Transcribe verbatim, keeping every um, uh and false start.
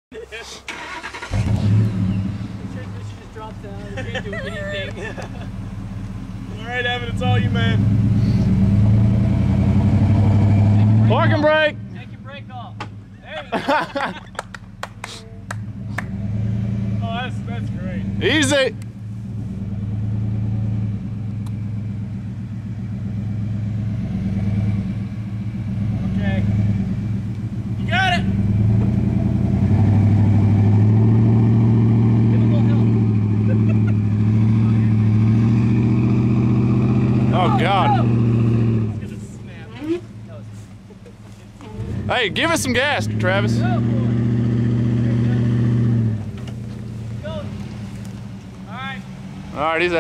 The transmission just drops down. You can't do anything. All right, Evan, it's all you, man. Parking brake. Take your brake off. There you go. Oh, that's that's great. Easy. Okay. You got it. Give a little help. Oh God. It's gonna snap. Hey, give us some gas, Travis. Go, boy. Go. All right. All right, he's